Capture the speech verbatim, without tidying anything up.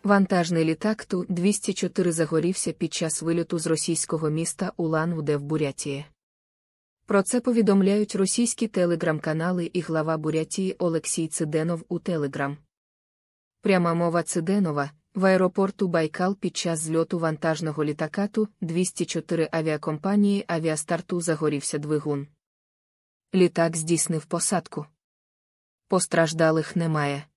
Вантажний літак Ту двісті чотири загорівся під час вильоту з російського міста Улан-Удэ в Бурятії. Про це повідомляють російські телеграм-канали і глава Бурятії Олексій Циденов у Телеграм. Пряма мова Циденова: в аеропорту Байкал під час зльоту вантажного літака Ту двісті чотири авіакомпанії «Авіастар-Ту» загорівся двигун. Літак здійснив посадку. Постраждалих немає.